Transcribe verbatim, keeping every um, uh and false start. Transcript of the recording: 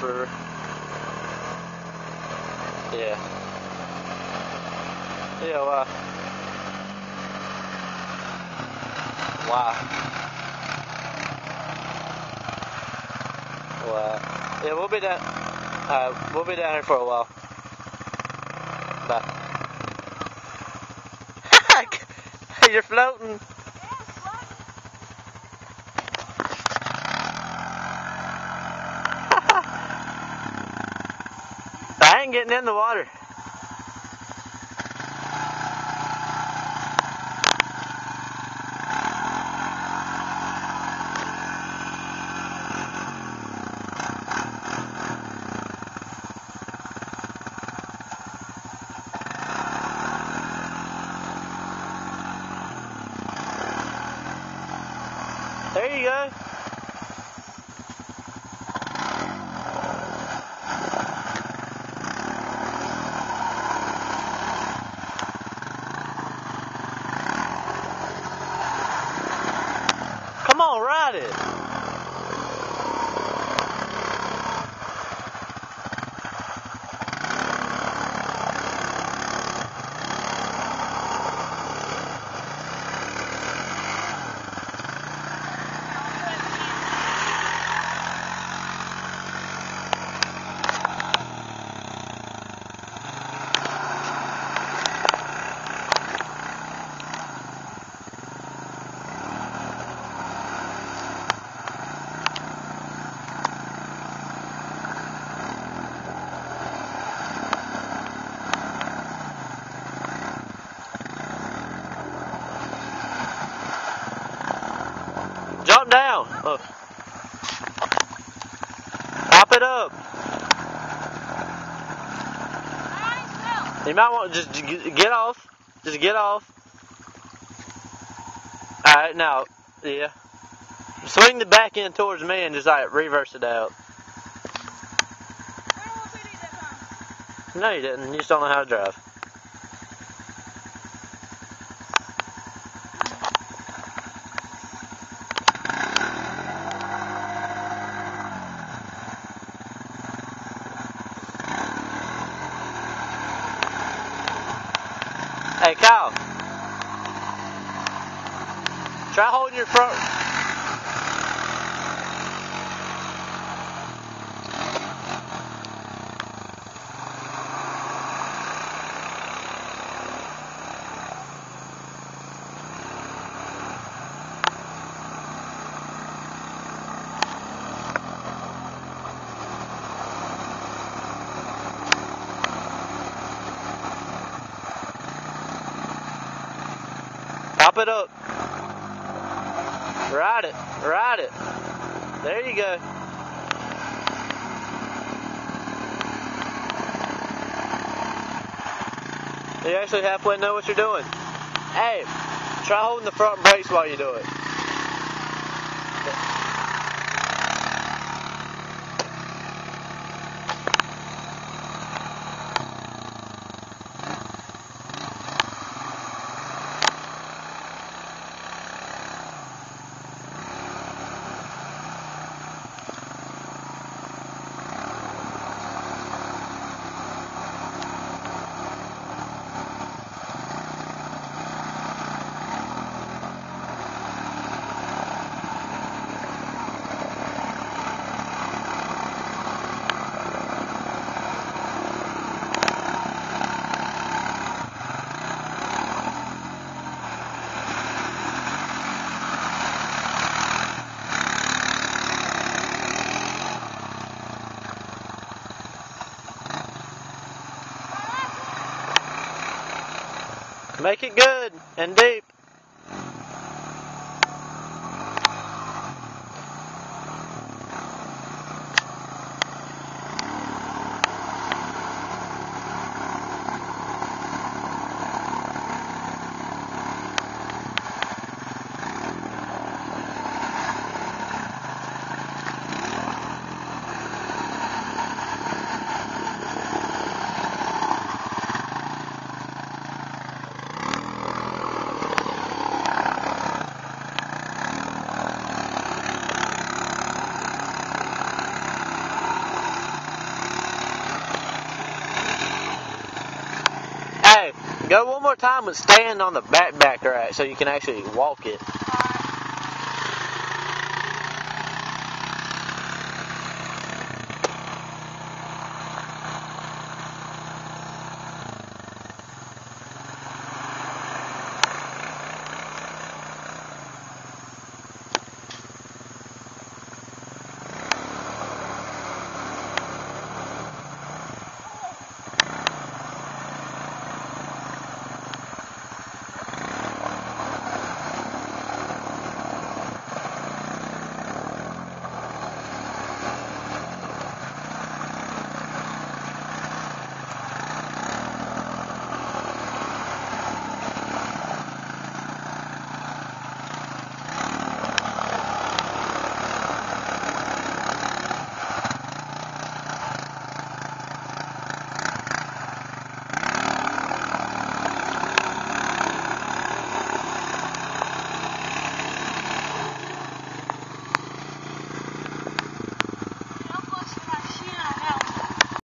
for... Yeah. Yeah, wow. Wow. Wow. Yeah, we'll be down. Uh, we'll be down here for a while. Bye. You're floating. I ain't getting in the water. There you go. Come on, ride it. Jump down. Oh. Pop it up. You might want to just get off. Just get off. Alright, now, yeah. Swing the back end towards me and just like reverse it out. No, you didn't. You just don't know how to drive. Hey, Kyle. Try holding your front. Pop it up. Ride it. Ride it. There you go. You actually halfway know what you're doing. Hey, try holding the front brakes while you do it. Make it good and deep. Go one more time and stand on the back back rack so you can actually walk it.